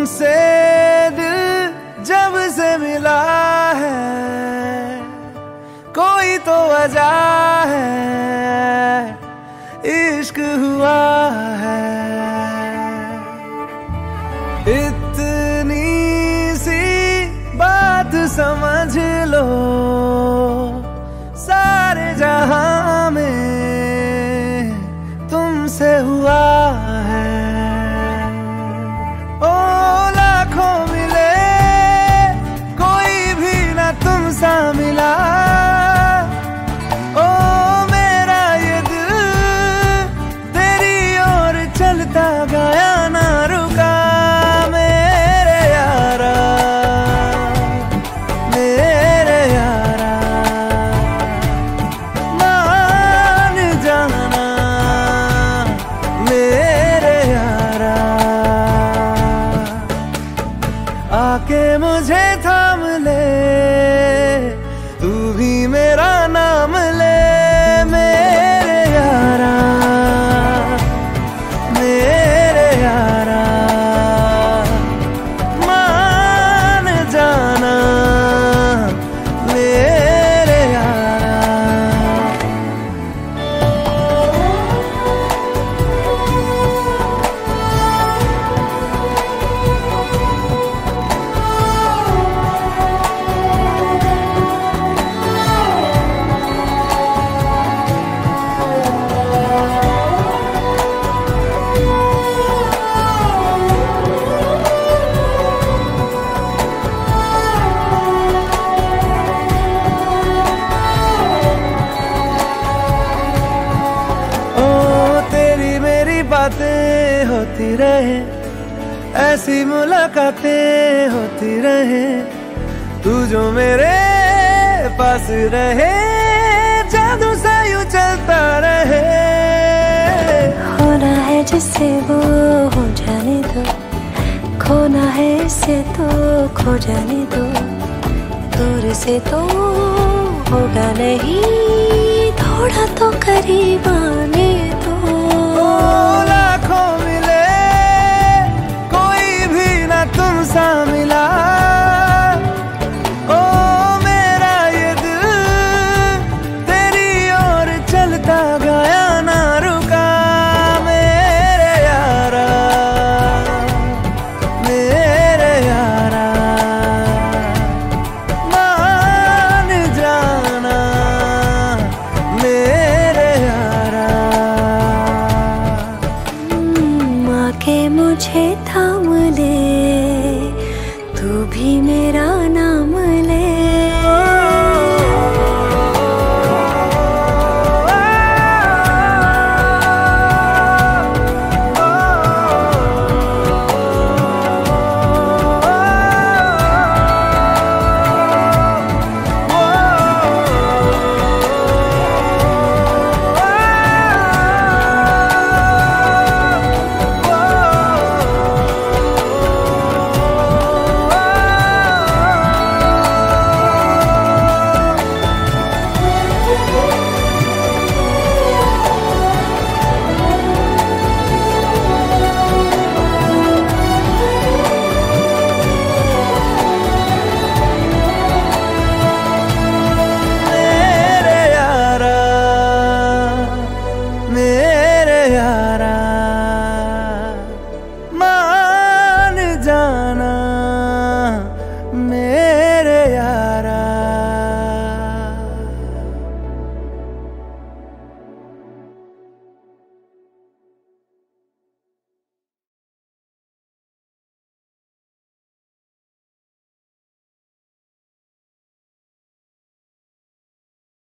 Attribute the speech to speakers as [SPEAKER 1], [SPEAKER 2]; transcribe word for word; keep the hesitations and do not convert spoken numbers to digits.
[SPEAKER 1] तुमसे दिल जब से मिला है, कोई तो वजह है, इश्क हुआ है। इतनी सी बात समझ लो, सारे जहां में तुमसे हुआ है। ओ लाखों मिले, कोई भी ना तुम सा मिला। ओ मेरा ये दिल तेरी ओर चलता गया, ना रुका। मेरे यारा, मेरे यारा, मान जाना मेरे यारा। आके मुझे थाम ले, तू भी मेरा नाम ले। मेरे यारा, मेरे यारा, मान जाना मेरे यारा। बातें होती रहे, ऐसी मुलाकातें होती रहे, तू जो मेरे पास रहे, जादू सा यूं चलता रहे।
[SPEAKER 2] होना है जिससे वो हो जाने दो, खोना है इससे तो खो जाने दो। दूर से तो होगा नहीं, थोड़ा तो करीब आने दो।
[SPEAKER 1] लाखों मिले, कोई भी ना तुम सा मिला। ओ मेरा ये दिल तेरी ओर चलता गया, ना रुका। मेरे यारा, मेरे यारा, मान जाना मेरे यारा।
[SPEAKER 2] के मुझे थाम ले, तू भी मेरा नाम